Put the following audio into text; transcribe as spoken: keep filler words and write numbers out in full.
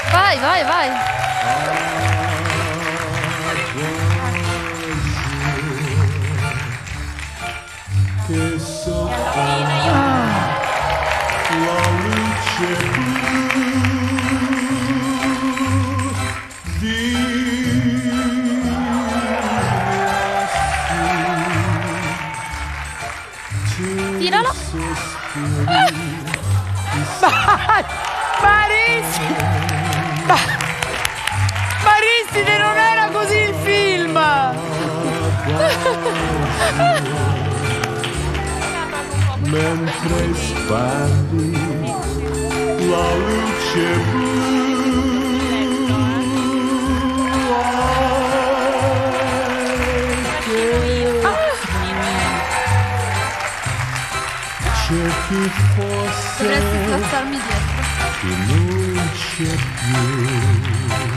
Vai, vai, vai. Che soffia la luce blu di lassù. Tiralo. Maristide! Ma... Maristide, non era così il film! Mentre spandi la luce blu, c'è chi fosse Dovresti spazzarmi dietro. che non c'è più.